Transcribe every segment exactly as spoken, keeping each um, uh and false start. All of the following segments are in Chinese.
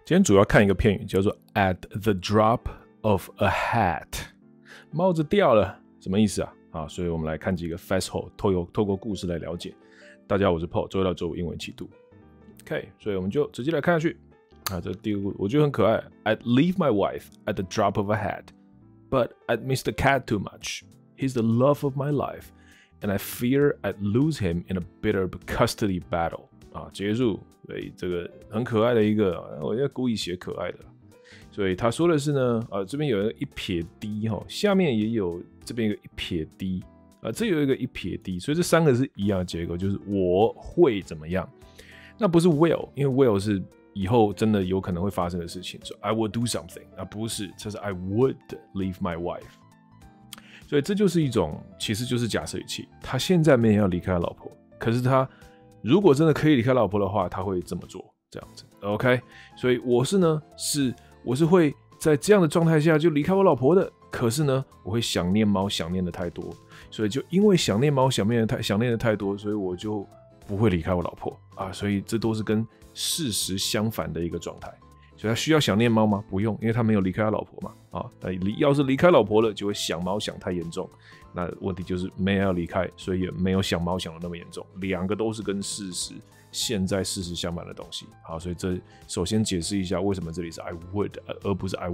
今天主要看一个片语，叫做 "at the drop of a hat"， 帽子掉了，什么意思啊？啊，所以我们来看几个 fast hold， 透过透过故事来了解。大家好，我是 Paul， 周一到周五英文一起读。OK， 所以我们就直接来看下去。啊，这第一个故事我觉得很可爱。I'd leave my wife at the drop of a hat, but I'd miss the cat too much. He's the love of my life, and I fear I'd lose him in a bitter custody battle. 啊，结束，所以这个很可爱的一个，我要故意写可爱的，所以他说的是呢，呃，这边有一个一撇 d 哈，下面也有这边有一个一撇 d， 啊，这有一个一撇 d， 所以这三个是一样的结构，就是我会怎么样，那不是 will， 因为 will 是以后真的有可能会发生的事情，所以 I will do something， 啊，不是，这是 I would leave my wife， 所以这就是一种，其实就是假设语气，他现在没有要离开他老婆，可是他如果真的可以离开老婆的话，他会这么做，这样子 ，OK？ 所以我是呢，是我是会在这样的状态下就离开我老婆的。可是呢，我会想念猫，想念的太多，所以就因为想念猫，想念的太想念的太多，所以我就不会离开我老婆啊。所以这都是跟事实相反的一个状态。所以他需要想念猫吗？不用，因为他没有离开他老婆嘛。啊，那要是离开老婆了，就会想猫想太严重。那问题就是没有要离开，所以也没有想猫想的那么严重。两个都是跟事实现在事实相反的东西。好，所以这首先解释一下为什么这里是 I would 而不是 I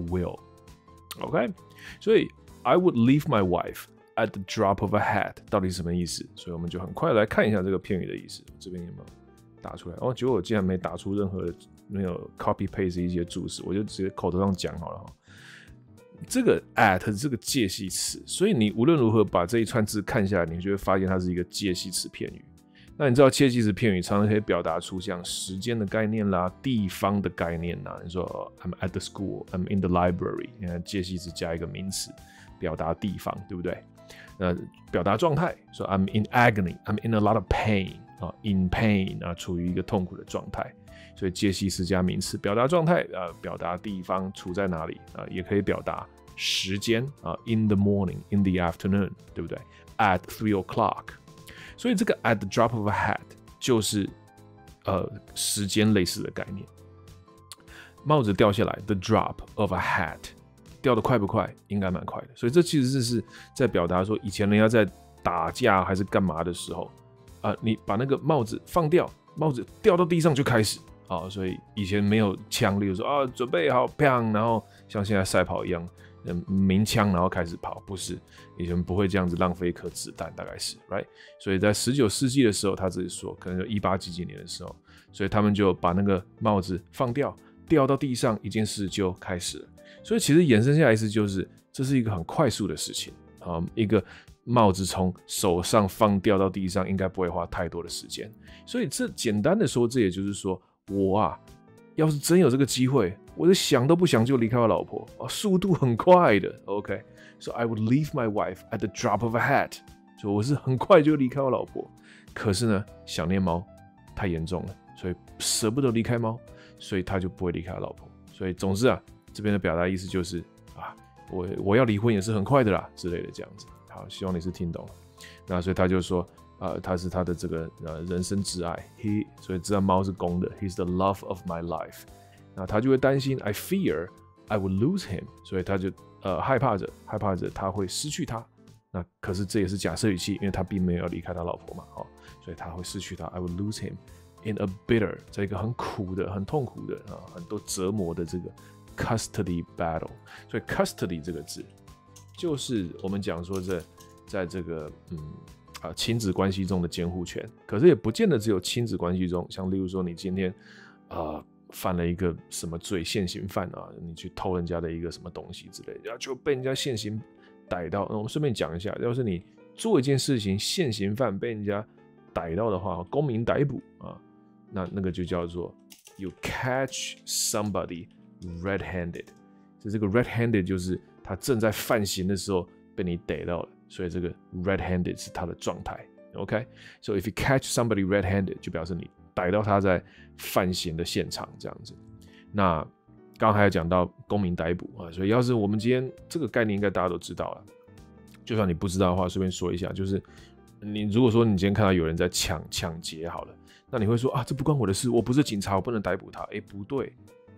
will。OK， 所以 I would leave my wife at the drop of a hat 到底是什么意思？所以我们就很快来看一下这个片语的意思。这边有没有打出来？哦，结果我竟然没打出任何的没有 copy paste 一些注释，我就直接口头上讲好了哈。这个 at 是这个介系词，所以你无论如何把这一串字看下来，你就会发现它是一个介系词片语。那你知道介系词片语常常可以表达出像时间的概念啦、地方的概念啦。你说 I'm at the school, I'm in the library， 你看介系词加一个名词，表达地方，对不对？那表达状态，说 I'm in agony, I'm in a lot of pain 啊 ，in pain 啊，处于一个痛苦的状态。所以介系词加名词，表达状态，呃，表达地方处在哪里，呃，也可以表达时间啊 ，in the morning, in the afternoon， 对不对 ？At three o'clock， 所以这个 at the drop of a hat 就是呃时间类似的概念。帽子掉下来 ，the drop of a hat， 掉得快不快？应该蛮快的。所以这其实是在表达说，以前人家在打架还是干嘛的时候，啊、呃，你把那个帽子放掉，帽子掉到地上就开始。哦，所以以前没有枪，例如说啊，准备好，砰，然后像现在赛跑一样，鸣枪，然后开始跑，不是，以前不会这样子浪费一颗子弹，大概是 ，right？ 所以在十九世纪的时候，他自己说，可能就一八几几年的时候，所以他们就把那个帽子放掉，掉到地上，一件事就开始了。所以其实衍生下来意思就是，这是一个很快速的事情啊，一个帽子从手上放掉到地上，应该不会花太多的时间。所以这简单的说，这也就是说。我啊，要是真有这个机会，我就想都不想就离开我老婆，哦，速度很快的 ，OK。So I would leave my wife at the drop of a hat。所以我是很快就离开我老婆，可是呢，想念猫太严重了，所以舍不得离开猫，所以他就不会离开他老婆。所以总之啊，这边的表达意思就是啊，我我要离婚也是很快的啦之类的这样子。好，希望你是听懂了。那所以他就说。呃，他是他的这个呃人生挚爱 ，he， 所以知道猫是公的 ，he's the love of my life。那他就会担心 ，I fear I would lose him， 所以他就呃害怕着，害怕着他会失去他。那可是这也是假设语气，因为他并没有要离开他老婆嘛，哦，所以他会失去他 ，I would lose him in a bitter， 在一个很苦的、很痛苦的啊、呃，很多折磨的这个 custody battle。所以 custody 这个字，就是我们讲说这在这个嗯。啊，亲子关系中的监护权，可是也不见得只有亲子关系中，像例如说你今天，呃，犯了一个什么罪，现行犯啊，你去偷人家的一个什么东西之类的，然后就被人家现行逮到。那我们顺便讲一下，要是你做一件事情，现行犯被人家逮到的话，公民逮捕啊，那那个就叫做 you catch somebody red-handed。所以这个 red-handed 就是他正在犯行的时候被你逮到了。所以这个 red-handed 是他的状态 ，OK？So if you catch somebody red-handed， 就表示你逮到他在犯行的现场这样子。那刚刚还有讲到公民逮捕啊，所以要是我们今天这个概念应该大家都知道了。就算你不知道的话，顺便说一下，就是你如果说你今天看到有人在抢抢劫好了，那你会说啊，这不关我的事，我不是警察，我不能逮捕他。哎，不对，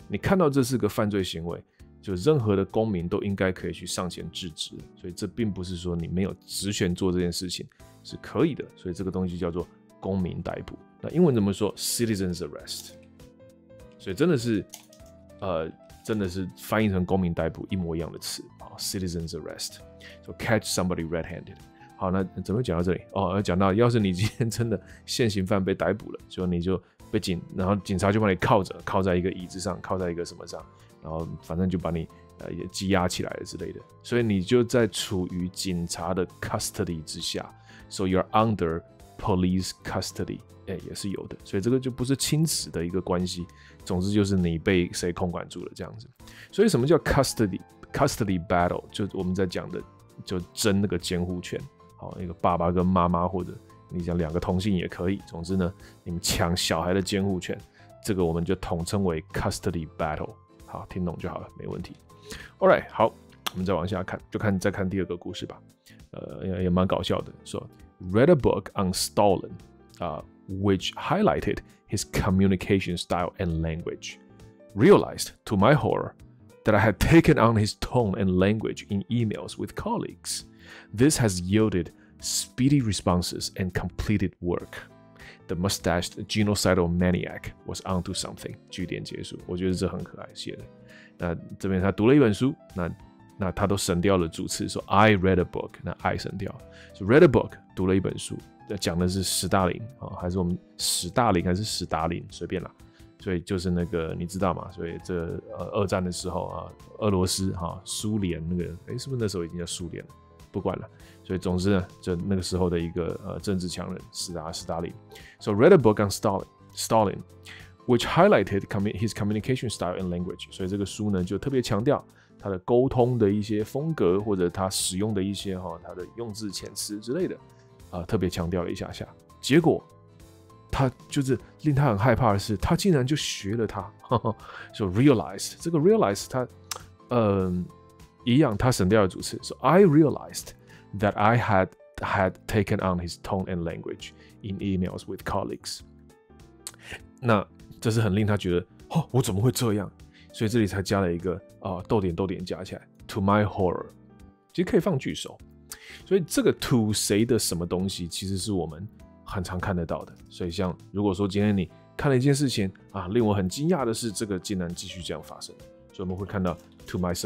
你看到这是个犯罪行为，就任何的公民都应该可以去上前制止，所以这并不是说你没有职权做这件事情是可以的，所以这个东西叫做公民逮捕。那英文怎么说 ？Citizens arrest。所以真的是，呃，真的是翻译成公民逮捕一模一样的词啊 ，citizens arrest， so catch somebody red-handed。好，那怎么讲到这里？哦，讲到要是你今天真的现行犯被逮捕了，就你就被警，然后警察就把你铐着，铐在一个椅子上，铐在一个什么上，然后反正就把你呃也羁押起来了之类的，所以你就在处于警察的 custody 之下 ，so you're under police custody。哎，也是有的，所以这个就不是亲子的一个关系。总之就是你被谁控管住了这样子。所以什么叫 custody custody battle？ 就我们在讲的，就争那个监护权。好，那个爸爸跟妈妈，或者你讲两个同性也可以。总之呢，你们抢小孩的监护权，这个我们就统称为 custody battle。好，听懂就好了，没问题。All right， 好，我们再往下看，就看再看第二个故事吧。呃，也也蛮搞笑的，说 read a book on Stalin， 啊、uh,。which highlighted his communication style and language. Realized, to my horror, that I had taken on his tone and language in emails with colleagues. This has yielded speedy responses and completed work. The mustached genocidal maniac was onto something. 句点结束，我觉得这很可爱写的。那这边他读了一本书，那那他都省掉了主次，说 I read a book， 那 I 省掉，so read a book 读了一本书。讲的是史大林啊，还是我们史大林还是史达林，随便啦。所以就是那个你知道嘛？所以这呃二战的时候啊，俄罗斯哈苏联那个，哎，是不是那时候已经叫苏联了？不管了。所以总之呢，就那个时候的一个呃政治强人史达史达林。So read a book on Stalin, Stalin, which highlighted his communication style and language. 所以这个书呢就特别强调他的沟通的一些风格，或者他使用的一些哈他的用字遣词之类的。啊、呃，特别强调了一下下，结果他就是令他很害怕的是，他竟然就学了他，说 so realized 这个 realized 他，嗯，一样，他省掉了主词，说 I realized that I had had taken on his tone and language in emails with colleagues。那这是很令他觉得，哦，我怎么会这样？所以这里才加了一个啊、呃，逗点逗点加起来 ，to my horror， 其实可以放句首。所以这个 to 谁的什么东西，其实是我们很常看得到的。所以像如果说今天你看了一件事情啊，令我很惊讶的是，这个竟然继续这样发生，所以我们会看到 to my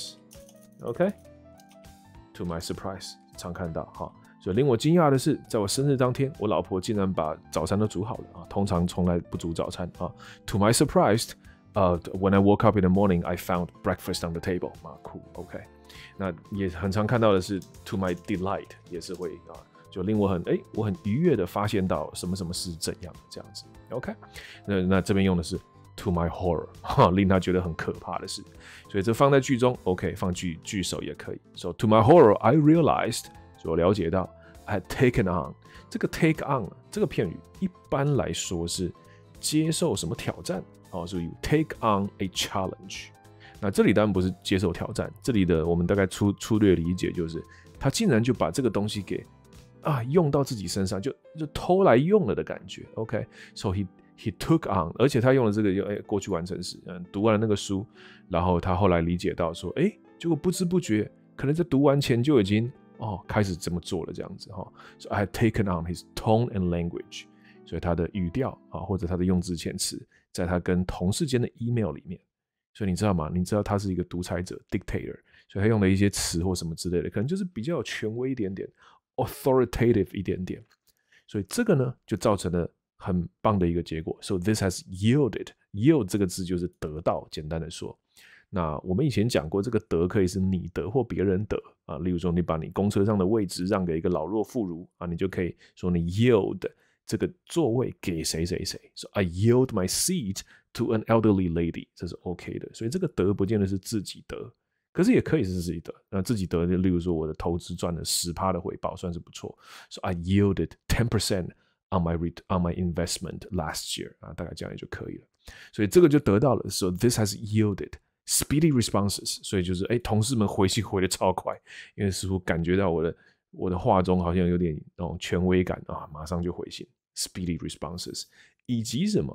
surprise，OK，to、okay? my surprise 常看到哈。所以令我惊讶的是，在我生日当天，我老婆竟然把早餐都煮好了啊，通常从来不煮早餐啊。To my surprise， 呃、uh, ，when I woke up in the morning, I found breakfast on the table， 啊，酷 ，OK。那也很常看到的是 to my delight， 也是会啊，就令我很哎，我很愉悦的发现到什么什么是怎样的这样子 ，OK？ 那那这边用的是 to my horror， 哈，令他觉得很可怕的事，所以这放在句中 ，OK， 放句句首也可以。So to my horror, I realized， 所以我了解到 I had taken on 这个 take on 这个片语一般来说是接受什么挑战哦，所以 you take on a challenge。那这里当然不是接受挑战，这里的我们大概粗粗略理解就是，他竟然就把这个东西给啊用到自己身上，就就偷来用了的感觉。OK，so、okay? he he took on， 而且他用了这个就哎过去完成时，嗯，读完了那个书，然后他后来理解到说，哎，结果不知不觉，可能在读完前就已经哦开始这么做了这样子哈。So I had taken on his tone and language， 所以他的语调啊或者他的用字遣词，在他跟同事间的 email 里面。所以你知道吗？你知道他是一个独裁者 dictator， 所以他用的一些词或什么之类的，可能就是比较有权威一点点 ，authoritative 一点点。所以这个呢，就造成了很棒的一个结果。So this has yielded， yield 这个字就是得到，简单的说。那我们以前讲过，这个得可以是你得或别人得啊。例如说，你把你公车上的位置让给一个老弱妇孺啊，你就可以说你 yield 这个座位给谁谁谁。So I yield my seat to an elderly lady， 这是 OK 的，所以这个得不见得是自己得，可是也可以是自己得。那自己得的，例如说我的投资赚了 百分之十 的回报，算是不错。So I yielded ten percent on my on my investment last year， 啊，大概这样也就可以了。所以这个就得到了。So this has yielded speedy responses， 所以就是哎，同事们回信回的超快，因为似乎感觉到我的我的话中好像有点那种权威感啊，马上就回信 speedy responses， 以及什么？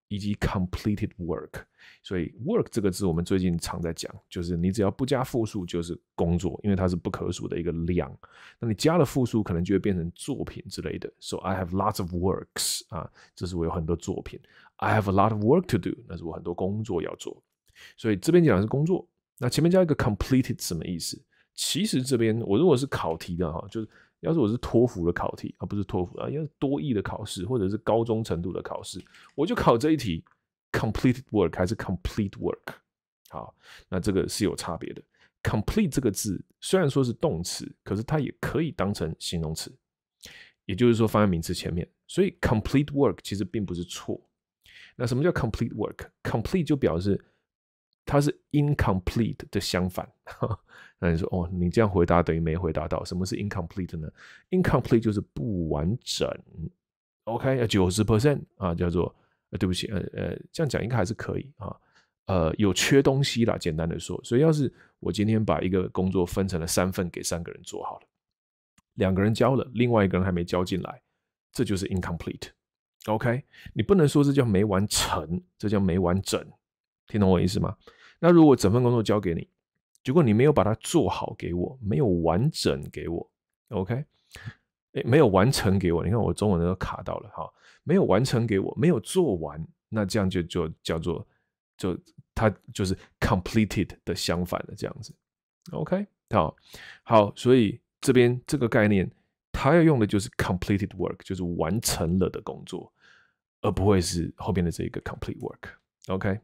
以及 completed work。所以 work 这个字我们最近常在讲，就是你只要不加复数就是工作，因为它是不可数的一个量。那你加了复数可能就会变成作品之类的。So I have lots of works 啊，这是我有很多作品。I have a lot of work to do， 那是我很多工作要做。所以这边讲的是工作，那前面加一个 completed 什么意思？其实这边我如果是考题的哈，就是要是我是托福的考题，而、啊、不是托福啊，要是多益的考试或者是高中程度的考试，我就考这一题 completed work 还是 complete work。好，那这个是有差别的。complete 这个字虽然说是动词，可是它也可以当成形容词，也就是说放在名词前面，所以 complete work 其实并不是错。那什么叫 complete work？complete 就表示它是 incomplete 的相反。那你说哦，你这样回答等于没回答到。什么是 incomplete 呢？ incomplete 就是不完整。OK， 百分之九十 啊，叫做呃，对不起，呃呃，这样讲应该还是可以啊。呃，有缺东西啦，简单的说。所以要是我今天把一个工作分成了三份给三个人做好了，两个人交了，另外一个人还没交进来，这就是 incomplete。OK， 你不能说这叫没完成，这叫没完整。听懂我意思吗？那如果整份工作交给你，结果你没有把它做好给我，没有完整给我 ，OK， 没有完成给我，你看我中文都卡到了哈，没有完成给我，没有做完，那这样就就叫做就它就是 completed 的相反的这样子 ，OK， 好，好，所以这边这个概念，它要用的就是 completed work， 就是完成了的工作，而不会是后边的这一个 complete work，OK。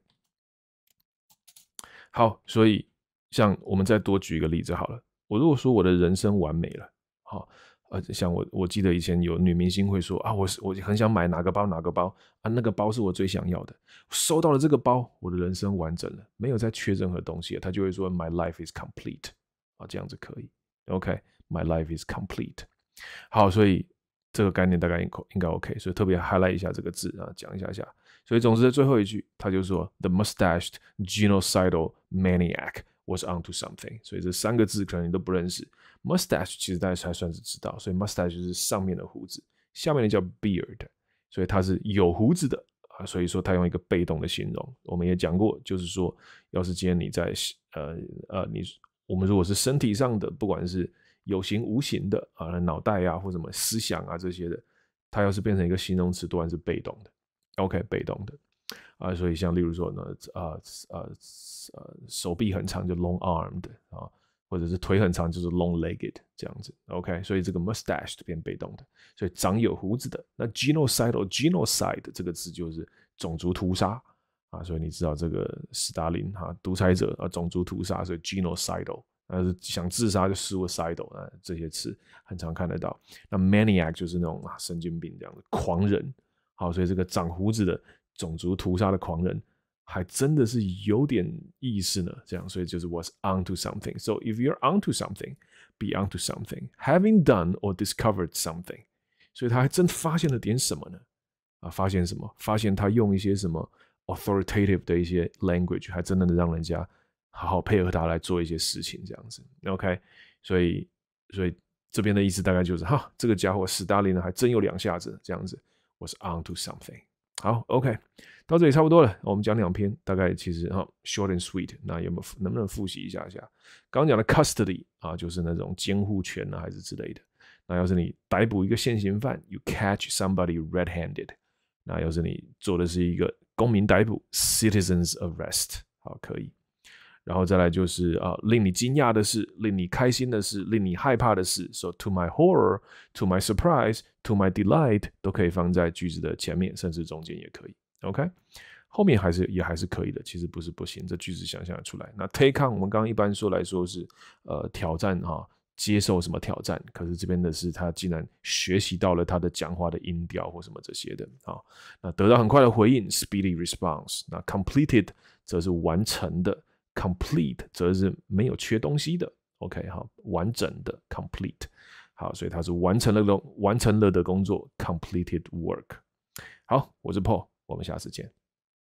好，所以像我们再多举一个例子好了。我如果说我的人生完美了，好，呃，像我我记得以前有女明星会说啊，我我很想买哪个包哪个包啊，那个包是我最想要的。收到了这个包，我的人生完整了，没有再缺任何东西了。他就会说 My life is complete 啊，这样子可以 ，OK，My life is complete。好，所以这个概念大概应应该 OK， 所以特别 highlight 一下这个字啊，讲一下下。所以总之的最后一句，他就说 The mustached genocidal maniac was onto something。所以这三个字可能你都不认识。mustache 其实大家还算是知道，所以 mustache 就是上面的胡子，下面的叫 beard， 所以它是有胡子的啊。所以说他用一个被动的形容。我们也讲过，就是说，要是今天你在呃呃你我们如果是身体上的，不管是有形无形的啊，脑袋啊或什么思想啊这些的，它要是变成一个形容词，多半是被动的。OK， 被动的啊，所以像例如说呢，呃呃呃，手臂很长就 long armed 啊，或者是腿很长就是 long legged 这样子。OK， 所以这个 mustache 变被动的，所以长有胡子的。那 genocidal genocide 这个字就是种族屠杀啊，所以你知道这个斯大林哈、啊、独裁者啊，种族屠杀，所以 genocidal。呃，想自杀就 suicidal 啊，这些词很常看得到。那 maniac 就是那种啊神经病这样的狂人。好，所以这个长胡子的种族屠杀的狂人，还真的是有点意思呢。这样，所以就是 was onto something. So if you're onto something, be onto something. Having done or discovered something. 所以他还真发现了点什么呢？啊，发现什么？发现他用一些什么 authoritative 的一些 language， 还真的能让人家好好配合他来做一些事情，这样子。OK， 所以所以这边的意思大概就是，哈，这个家伙斯大林呢，还真有两下子，这样子。was onto something。好 ，OK， 到这里差不多了。我们讲两篇，大概其实哈 short and sweet。那有没有能不能复习一下下？刚刚讲的 custody 啊，就是那种监护权啊，还是之类的。那要是你逮捕一个现行犯 ，you catch somebody red-handed。那要是你做的是一个公民逮捕 ，citizens arrest。好，可以。然后再来就是啊、呃，令你惊讶的事，令你开心的事，令你害怕的事。So to my horror, to my surprise, to my delight 都可以放在句子的前面，甚至中间也可以。OK， 后面还是也还是可以的，其实不是不行，这句子想象得出来。那 take on 我们刚刚一般说来说是呃挑战哈、啊，接受什么挑战？可是这边的是他竟然学习到了他的讲话的音调或什么这些的啊，那得到很快的回应 ，speedy response。那 completed 则是完成的。complete 则是没有缺东西的 ，OK， 好，完整的 complete， 好，所以它是完成了的完成了的工作 completed work。好，我是 Paul， 我们下次见。